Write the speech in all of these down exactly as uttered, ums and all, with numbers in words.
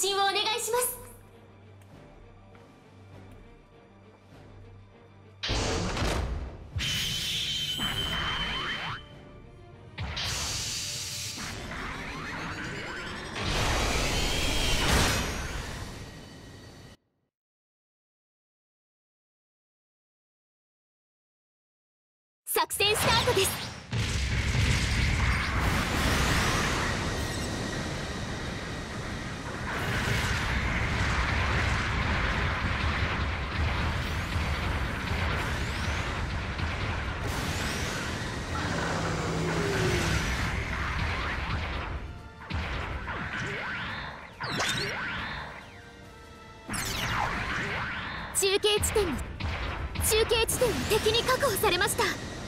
進をお願いします。作戦スタートです。中継地点の中継地点の敵に確保されました。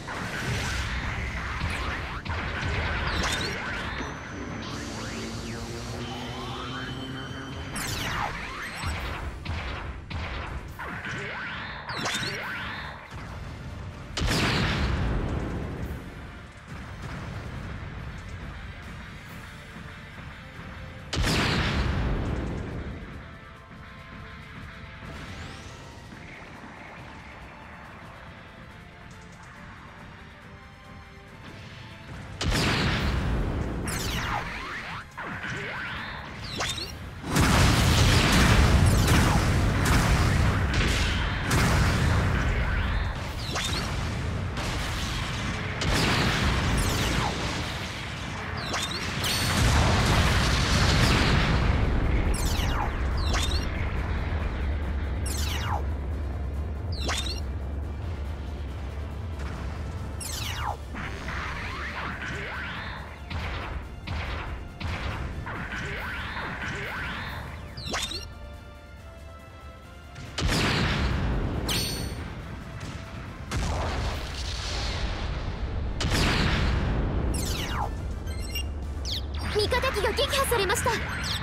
味方機が撃破されました。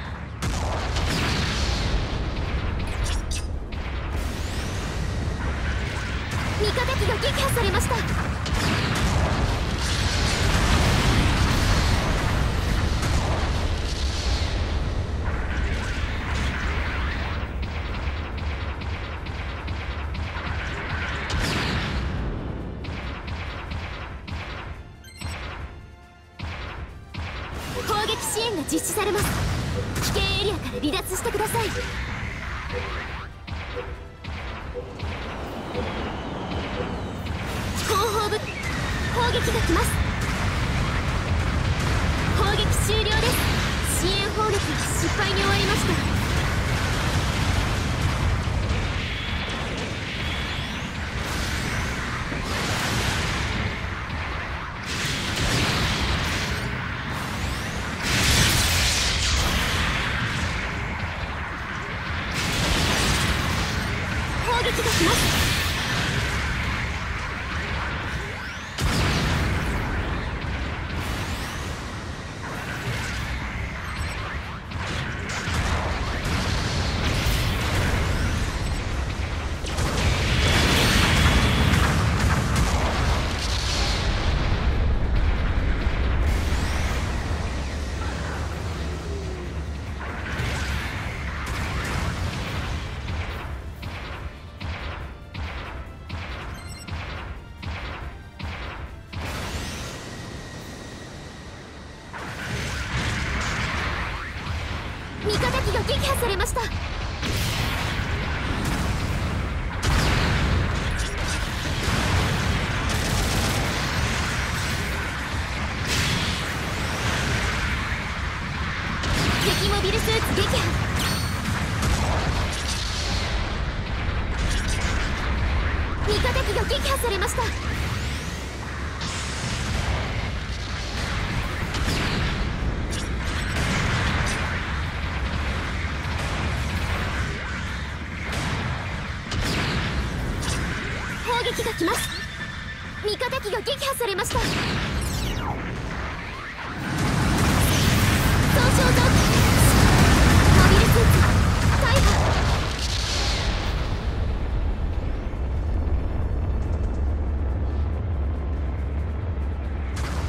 味方機が撃破されました。攻撃支援が実施されます。危険エリアから離脱してください。後方部攻撃が来ます。攻撃終了です。支援砲撃が失敗に終わりました。攻撃が来ます。味方機が撃破されました。敵モビルスーツ撃破。味方機が撃破されました。攻撃が来ます。味方機が撃破されました。損傷増加。モビルスーツ大破。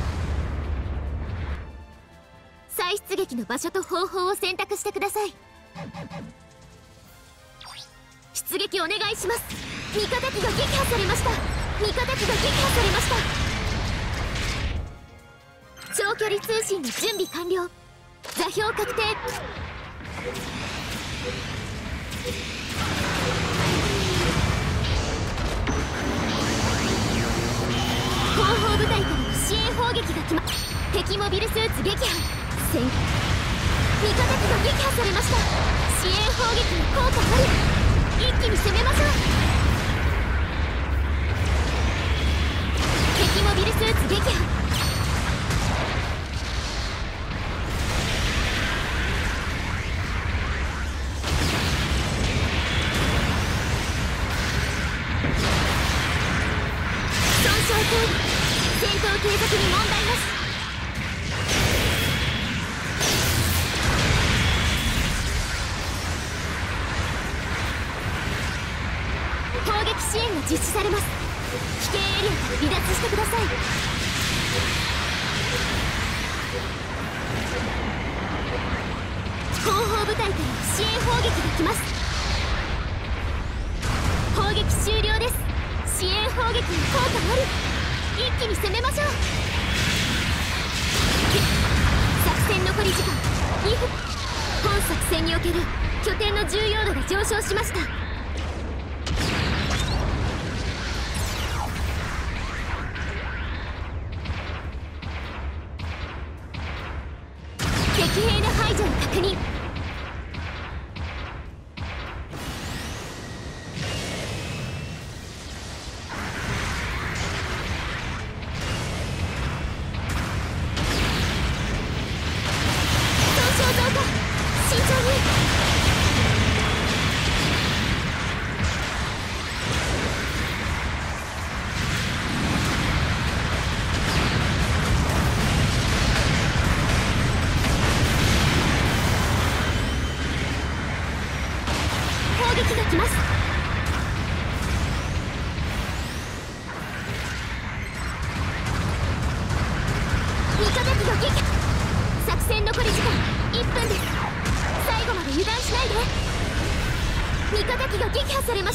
再出撃の場所と方法を選択してください。 出撃お願いします。味方機が撃破されました。味方機が撃破されました。長距離通信の準備完了。座標確定。後方部隊からの支援砲撃が来ます。敵モビルスーツ撃破。戦味方機が撃破されました。支援砲撃の効果ある。一気に攻めましょう。敵モビルスーツ撃破。損傷行為。戦闘継続に問題なし。砲撃支援が実施されます。危険エリアから離脱してください。後方部隊から支援砲撃が来ます。砲撃終了です。支援砲撃に効果ある。一気に攻めましょう。作戦残り時間にふん。本作戦における拠点の重要度が上昇しました。敵兵の排除を確認。損傷増加。慎重に。砲撃が来ます。味方機が撃破。作戦残り時間いっぷんです。最後まで油断しないで。味方機が撃破されました。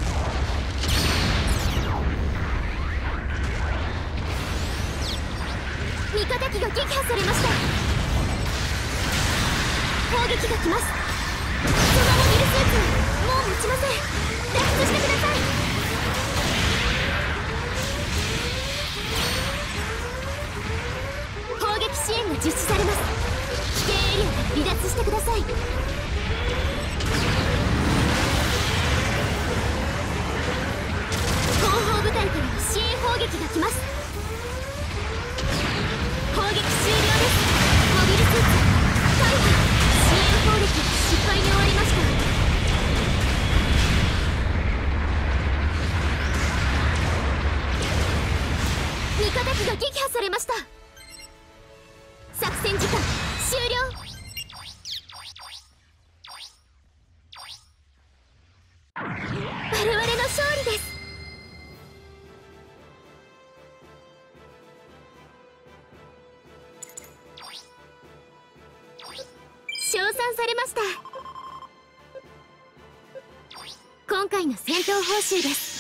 味方機が撃破されました。砲撃が来ます。そのモビルスーツもう持ちません。脱出してください。砲撃支援が実施されます。危険エリアから離脱してください。後方部隊からの支援砲撃が来ます。砲撃終了です。モビルスーツ大破。支援攻撃は失敗に終わりました。味方機が撃破されました。作戦時間終了。我々の勝利です。称賛されました。今回の戦闘報酬です。